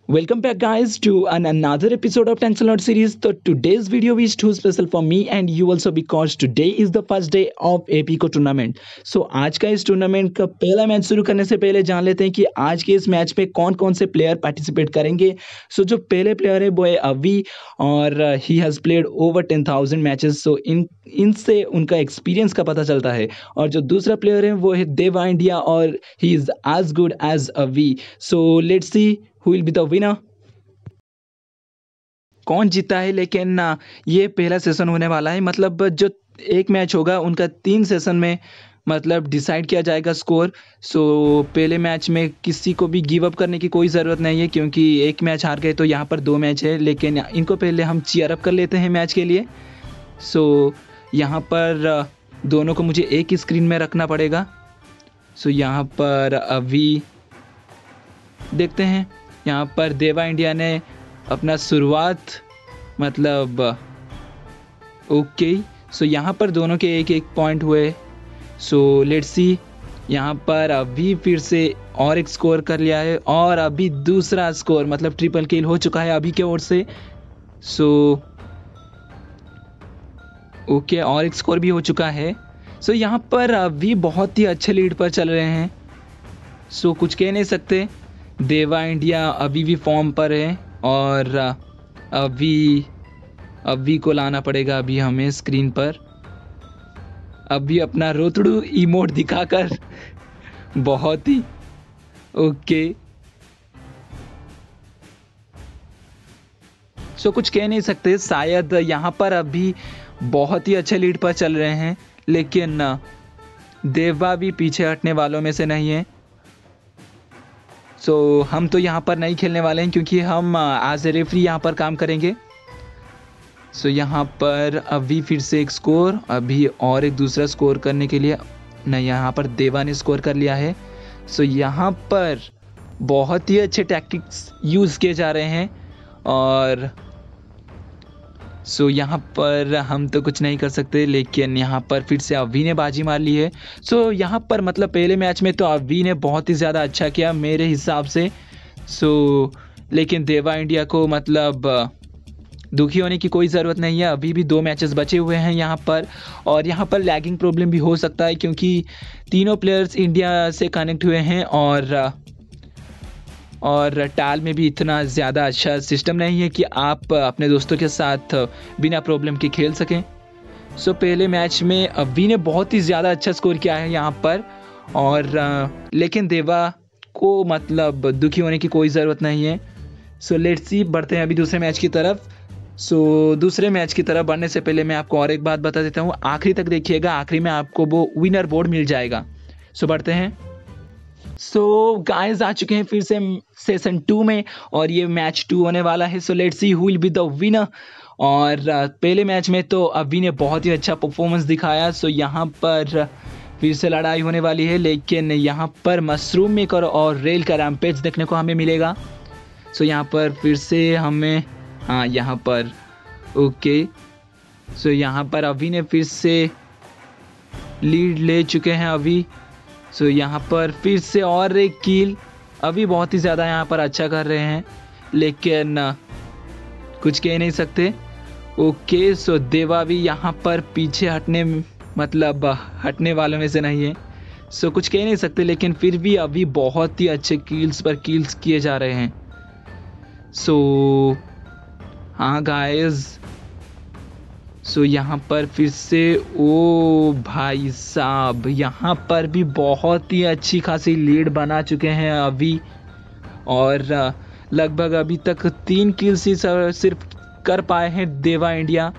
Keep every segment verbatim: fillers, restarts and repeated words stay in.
Welcome back, guys, to an another episode of Tension Lord series. So today's video is too special for me and you also because today is the first day of एपीको tournament. So आज का इस tournament का पहला match शुरू करने से पहले जान लेते हैं कि आज के इस मैच में कौन कौन से प्लेयर पार्टिसिपेट करेंगे. सो so, जो पहले प्लेयर है वो है अवी और he has played over ten thousand matches. So इन इनसे उनका एक्सपीरियंस का पता चलता है. और जो दूसरा प्लेयर है वो है देवा इंडिया और he is as good as Avi. So let's see who will be the winner. कौन जीता है, लेकिन ये पहला सेशन होने वाला है. मतलब जो एक मैच होगा उनका तीन सेशन में मतलब डिसाइड किया जाएगा स्कोर. सो पहले मैच में किसी को भी गिव अप करने की कोई ज़रूरत नहीं है क्योंकि एक मैच हार गए तो यहाँ पर दो मैच है. लेकिन इनको पहले हम चीयर अप कर लेते हैं मैच के लिए. सो यहाँ पर दोनों को मुझे एक ही स्क्रीन में रखना पड़ेगा. सो यहाँ पर अभी देखते हैं. यहाँ पर देवा इंडिया ने अपना शुरुआत मतलब ओके. सो यहाँ पर दोनों के एक एक पॉइंट हुए. So let's see. यहाँ पर अभी फिर से और एक स्कोर कर लिया है और अभी दूसरा स्कोर मतलब ट्रिपल किल हो चुका है अभी के ओर से. सो ओके और एक स्कोर भी हो चुका है. सो यहाँ पर अभी बहुत ही अच्छे लीड पर चल रहे हैं. सो कुछ कह नहीं सकते. देवा इंडिया अभी भी फॉर्म पर है और अभी अभी को लाना पड़ेगा अभी हमें स्क्रीन पर. अभी अपना रोतड़ू इमोट दिखाकर बहुत ही ओके. सो कुछ कह नहीं सकते. शायद यहाँ पर अभी बहुत ही अच्छे लीड पर चल रहे हैं लेकिन देवा भी पीछे हटने वालों में से नहीं है. सो so, हम तो यहाँ पर नहीं खेलने वाले हैं क्योंकि हम एज ए रेफरी यहाँ पर काम करेंगे. सो so, यहाँ पर अभी फिर से एक स्कोर. अभी और एक दूसरा स्कोर करने के लिए नहीं, यहाँ पर देवा ने स्कोर कर लिया है. सो so, यहाँ पर बहुत ही अच्छे टैक्टिक्स यूज़ किए जा रहे हैं और सो so, यहाँ पर हम तो कुछ नहीं कर सकते. लेकिन यहाँ पर फिर से अवी ने बाजी मार ली है. सो so, यहाँ पर मतलब पहले मैच में तो अवी ने बहुत ही ज़्यादा अच्छा किया मेरे हिसाब से. सो so, लेकिन देवा इंडिया को मतलब दुखी होने की कोई ज़रूरत नहीं है. अभी भी दो मैचेस बचे हुए हैं यहाँ पर और यहाँ पर लैगिंग प्रॉब्लम भी हो सकता है क्योंकि तीनों प्लेयर्स इंडिया से कनेक्ट हुए हैं और और टाल में भी इतना ज़्यादा अच्छा सिस्टम नहीं है कि आप अपने दोस्तों के साथ बिना प्रॉब्लम के खेल सकें. सो पहले मैच में अभी ने बहुत ही ज़्यादा अच्छा स्कोर किया है यहाँ पर और लेकिन देवा को मतलब दुखी होने की कोई ज़रूरत नहीं है. So let's see. बढ़ते हैं अभी दूसरे मैच की तरफ. सो दूसरे मैच की तरफ बढ़ने से पहले मैं आपको और एक बात बता देता हूँ. आखिरी तक देखिएगा, आखिरी में आपको वो विनर बोर्ड मिल जाएगा. सो बढ़ते हैं. सो so, गाइस आ चुके हैं फिर से सेशन टू में और ये मैच टू होने वाला है. So let's see who will be the winner. और पहले मैच में तो अभी ने बहुत ही अच्छा परफॉर्मेंस दिखाया. सो so, यहाँ पर फिर से लड़ाई होने वाली है लेकिन यहाँ पर मशरूम मेकर और रेल का रैम्पेज देखने को हमें मिलेगा. सो so, यहाँ पर फिर से हमें हाँ यहाँ पर ओके. सो so, यहाँ पर अभी ने फिर से लीड ले चुके हैं अभी. सो so, यहाँ पर फिर से और एक किल. अभी बहुत ही ज़्यादा यहाँ पर अच्छा कर रहे हैं लेकिन कुछ कह नहीं सकते. ओके. सो so, देवा भी यहाँ पर पीछे हटने मतलब हटने वालों में से नहीं है. सो so, कुछ कह नहीं सकते लेकिन फिर भी अभी बहुत ही अच्छे किल्स पर किल्स किए जा रहे हैं. सो so, हाँ गाइस. सो so, यहाँ पर फिर से ओ भाई साहब यहाँ पर भी बहुत ही अच्छी खासी लीड बना चुके हैं अभी और लगभग अभी तक तीन किल्स ही सिर्फ कर पाए हैं देवा इंडिया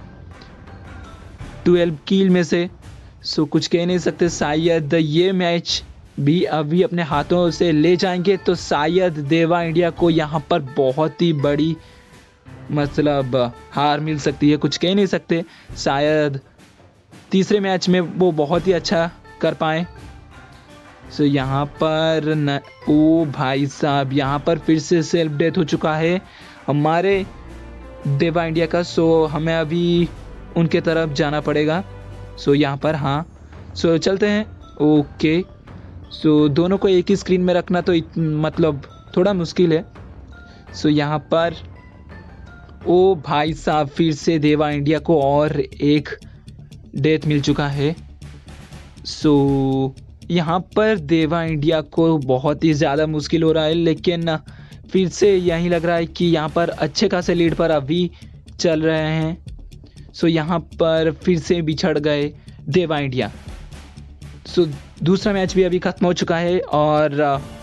ट्वेल्व किल में से. सो so, कुछ कह नहीं सकते. शायद ये मैच भी अभी अपने हाथों से ले जाएंगे तो शायद देवा इंडिया को यहाँ पर बहुत ही बड़ी मतलब हार मिल सकती है. कुछ कह नहीं सकते. शायद तीसरे मैच में वो बहुत ही अच्छा कर पाए. सो so, यहाँ पर न ओ भाई साहब यहाँ पर फिर से सेल्फ डेथ हो चुका है हमारे देवा इंडिया का. सो so, हमें अभी उनके तरफ जाना पड़ेगा. सो so, यहाँ पर हाँ. सो so, चलते हैं. ओके. सो दोनों को एक ही स्क्रीन में रखना तो इत, मतलब थोड़ा मुश्किल है. सो यहाँ पर ओ भाई साहब, फिर से देवा इंडिया को और एक डेथ मिल चुका है। सो यहाँ पर देवा इंडिया को बहुत ही ज़्यादा मुश्किल हो रहा है, लेकिन फिर से यही लग रहा है कि यहाँ पर अच्छे खासे लीड पर अभी चल रहे हैं। सो यहाँ पर फिर से बिछड़ गए देवा इंडिया। सो दूसरा मैच भी अभी ख़त्म हो चुका है और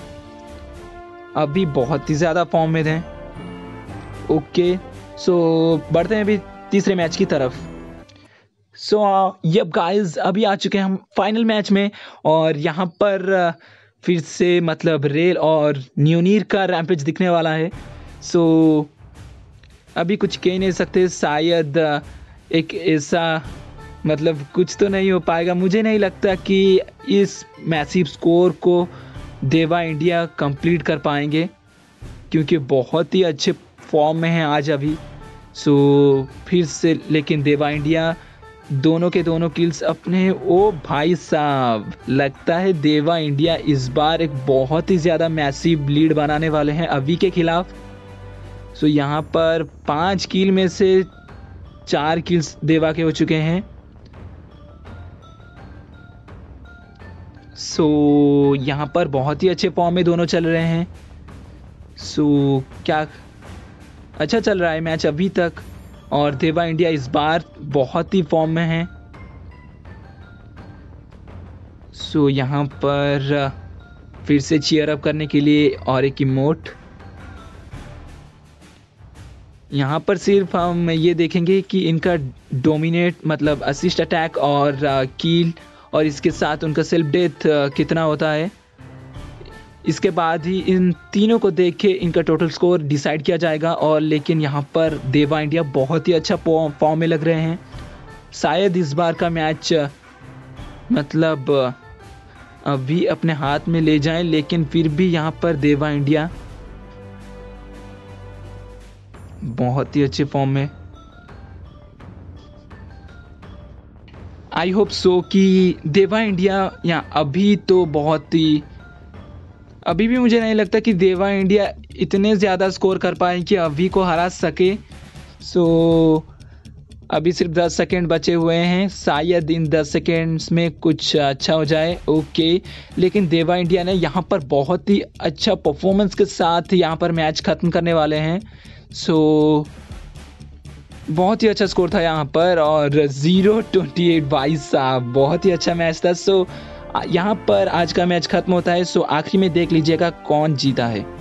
अभी बहुत ही ज़्यादा फॉर्म में थे। ओके, सो बढ़ते हैं अभी तीसरे मैच की तरफ। सो यप गाइस, अभी आ चुके हैं हम फाइनल मैच में और यहाँ पर uh, फिर से मतलब रेल और न्यूनीर का रैम्पेज दिखने वाला है। सो अभी कुछ कह नहीं सकते, शायद uh, एक ऐसा मतलब कुछ तो नहीं हो पाएगा। मुझे नहीं लगता कि इस मैसिव स्कोर को देवा इंडिया कंप्लीट कर पाएंगे, क्योंकि बहुत ही अच्छे फॉर्म में हैं आज अभी। सो फिर से लेकिन देवा इंडिया दोनों के दोनों किल्स अपने। ओ भाई साहब, लगता है देवा इंडिया इस बार एक बहुत ही ज़्यादा मैसिव लीड बनाने वाले हैं अभी के खिलाफ। सो यहाँ पर पाँच किल में से चार किल्स देवा के हो चुके हैं। सो यहाँ पर बहुत ही अच्छे फॉर्म में दोनों चल रहे हैं। सो क्या अच्छा चल रहा है मैच अभी तक और देवा इंडिया इस बार बहुत ही फॉर्म में है। सो यहाँ पर फिर से चीयर अप करने के लिए और एक इमोट। यहाँ पर सिर्फ हम ये देखेंगे कि इनका डोमिनेट मतलब असिस्ट अटैक और कील और इसके साथ उनका सेल्फ डेथ कितना होता है। इसके बाद ही इन तीनों को देख के इनका टोटल स्कोर डिसाइड किया जाएगा। और लेकिन यहाँ पर देवा इंडिया बहुत ही अच्छा फॉर्म में लग रहे हैं। शायद इस बार का मैच मतलब अभी अपने हाथ में ले जाएं, लेकिन फिर भी यहाँ पर देवा इंडिया बहुत ही अच्छे फॉर्म में। आई होप सो कि देवा इंडिया यहाँ अभी तो बहुत ही अभी भी मुझे नहीं लगता कि देवा इंडिया इतने ज़्यादा स्कोर कर पाए कि अभी को हरा सके। सो अभी सिर्फ दस सेकेंड बचे हुए हैं, शायद इन दस सेकेंड्स में कुछ अच्छा हो जाए। ओके, लेकिन देवा इंडिया ने यहाँ पर बहुत ही अच्छा परफॉर्मेंस के साथ यहाँ पर मैच ख़त्म करने वाले हैं। सो बहुत ही अच्छा स्कोर था यहाँ पर और ज़ीरो ट्वेंटी एट भाई साहब, बहुत ही अच्छा मैच था। सो यहाँ पर आज का मैच खत्म होता है। सो आखिरी में देख लीजिएगा कौन जीता है।